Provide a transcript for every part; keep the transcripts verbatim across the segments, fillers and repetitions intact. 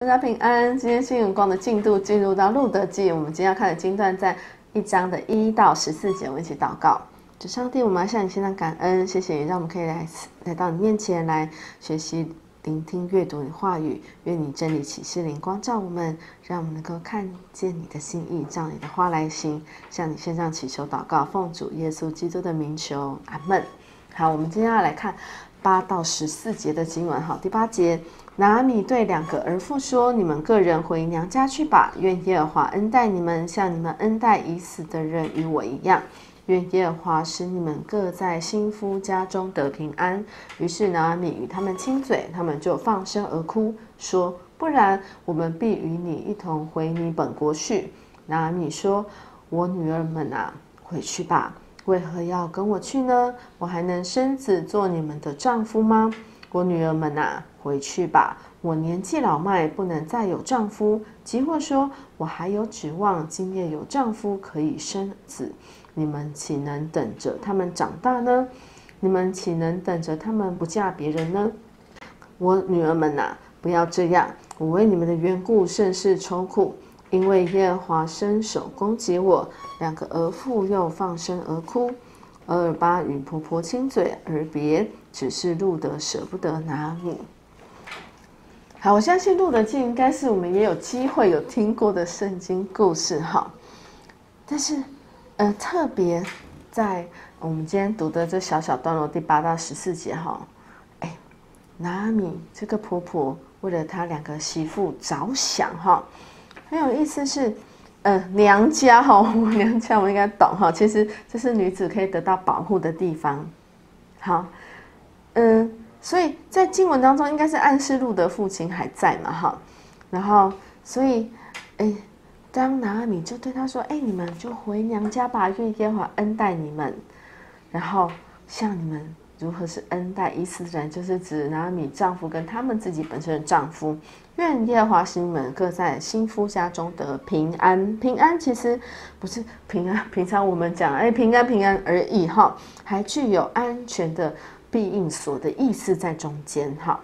大家平安。今天新眼光的进度进入到路德记，我们今天要看的经段在一章的一到十四节，我们一起祷告。主上帝，我们要向你献上感恩，谢谢你让我们可以来来到你面前来学习、聆听、阅读你的话语。愿你真理启示灵光照我们，让我们能够看见你的心意，照你的话来行。向你献上祈求祷告，奉主耶稣基督的名求，阿们。好，我们今天要来看八到十四节的经文。好，第八节。拿阿米对两个儿妇说：“你们个人回娘家去吧，愿耶和华恩待你们，像你们恩待已死的人与我一样。愿耶和华使你们各在新夫家中得平安。”于是拿阿米与他们亲嘴，他们就放声而哭，说：“不然，我们必与你一同回你本国去。”拿阿米说：“我女儿们啊，回去吧。为何要跟我去呢？我还能生子做你们的丈夫吗？我女儿们啊，回去吧，我年纪老迈，不能再有丈夫。即或说我还有指望，今夜有丈夫可以生子，你们岂能等着他们长大呢？你们岂能等着他们不嫁别人呢？我女儿们啊，不要这样，我为你们的缘故甚是愁苦，因为耶和华伸手攻击我。两个儿妇又放声而哭。俄尔巴与婆婆亲嘴而别，只是路德舍不得拿阿米。好，我相信路德记应该是我们也有机会有听过的圣经故事哈。但是，呃，特别在我们今天读的这小小段落第八到十四节哈，哎，拿阿米这个婆婆为了她两个媳妇着想哈，很有意思是。呃，娘家哈，我娘家我应该懂哈。其实这是女子可以得到保护的地方。好，嗯、呃，所以在经文当中应该是暗示路德父亲还在嘛哈。然后，所以，哎，当拿阿米就对他说：“哎，你们就回娘家吧，愿耶和华恩待你们。然后像你们如何是恩待已死人，就是指拿阿米丈夫跟他们自己本身的丈夫。愿耶和华使你们各在新夫家中得平安。平安其实不是平安，平常我们讲哎平安平安而已哈，还具有安全的庇应所的意思在中间哈。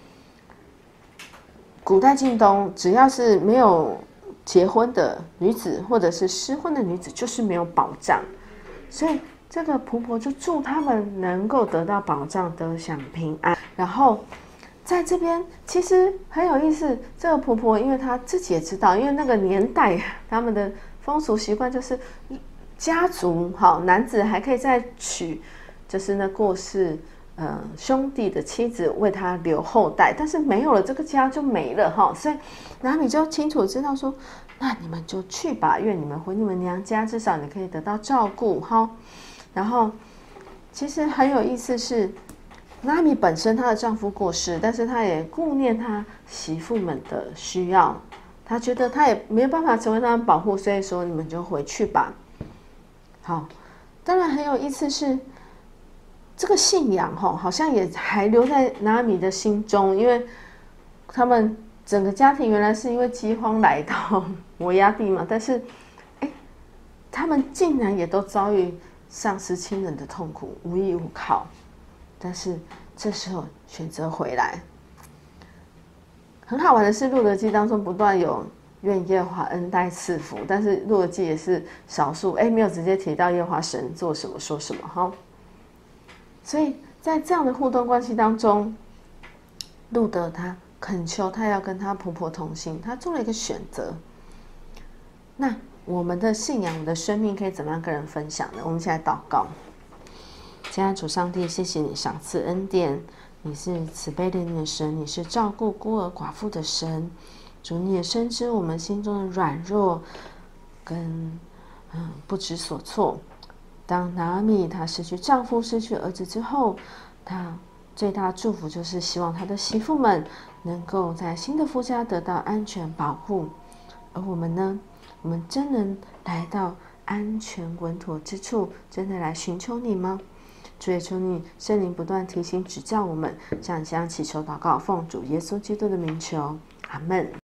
古代近东，只要是没有结婚的女子或者是失婚的女子，就是没有保障，所以这个婆婆就祝他们能够得到保障，得享平安，然后。在这边其实很有意思，这个婆婆因为她自己也知道，因为那个年代他们的风俗习惯就是家族好，男子还可以再娶，就是那过世呃兄弟的妻子为他留后代，但是没有了这个家就没了哈，所以拿阿米就清楚知道说，那你们就去吧，愿你们回你们娘家，至少你可以得到照顾哈。然后其实很有意思是。拿阿米本身她的丈夫过世，但是她也顾念她媳妇们的需要，她觉得她也没有办法成为他们保护，所以说你们就回去吧。好，当然很有意思是这个信仰哈，好像也还留在拿阿米的心中，因为他们整个家庭原来是因为饥荒来到摩押地嘛，但是哎，他们竟然也都遭遇丧失亲人的痛苦，无依无靠。但是这时候选择回来，很好玩的是，路德记当中不断有愿耶和华恩待赐福，但是路德记也是少数，哎，没有直接提到耶和华神做什么说什么哈。所以在这样的互动关系当中，路德他恳求他要跟他婆婆同行，他做了一个选择。那我们的信仰，我们的生命可以怎么样跟人分享呢？我们一起来祷告。亲爱的主上帝，谢谢你赏赐恩典，你是慈悲怜悯的神，你是照顾孤儿寡妇的神。主，你也深知我们心中的软弱跟嗯不知所措。当拿阿米她失去丈夫、失去儿子之后，她最大的祝福就是希望她的媳妇们能够在新的夫家得到安全保护。而我们呢，我们真能来到安全稳妥之处，真的来寻求你吗？主也求你圣灵不断提醒指教我们，向你这样祈求祷告，奉主耶稣基督的名求，阿们。